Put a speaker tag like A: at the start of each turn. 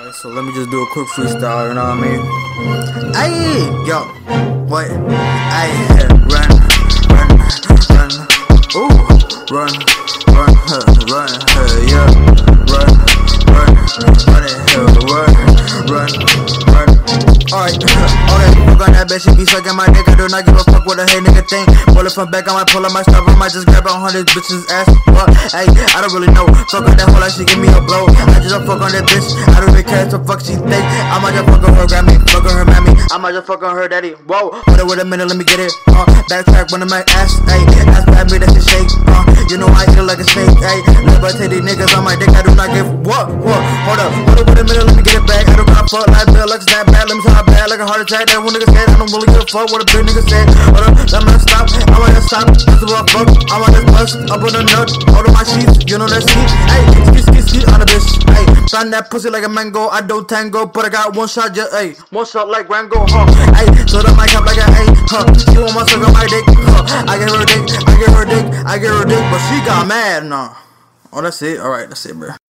A: Alright, so let me just do a quick freestyle, you know what I mean? Ayy, yo, what? Ayy, run, ooh, run, yeah, run. Alright, okay, fuck on that bitch, she be sucking my dick, I do not give a fuck what a hey nigga think. Pull it from back, I might pull up my stuff, I might just grab on this bitch's ass. What? Hey, I don't really know. Fuck on that hoe like she give me a blow. I just don't fuck on that bitch, I don't even care what the fuck she think. I might just fuck on her Grammy, fuck on her mammy, I might just fuck on her daddy. Whoa, hold up with a minute, let me get it. Backtrack when I'm at ass, ayy, ass grab me, that shit shake. You know I eat it like a snake, ayy. Never take these niggas on my dick, I do not give what? Hold up with a minute, let me get it back. I don't got fuck like Bill, like snap bad, let me talk bad like a heart attack. That one nigga said, I don't really give a fuck what a big nigga said. Hold up, let me stop, I might just stop. That's what I fuck, I might just bust up on the nut, all of my sheets, you know that shit. Ayy, ski on the bitch, ayy. Find that pussy like a mango, I don't tango, but I got one shot, just ayy. One shot like Rango, ayy. So the mic up like a ayy, She want my suck on my dick, I give her dick, but she got mad, nah. Oh, that's it. Alright, that's it, bro.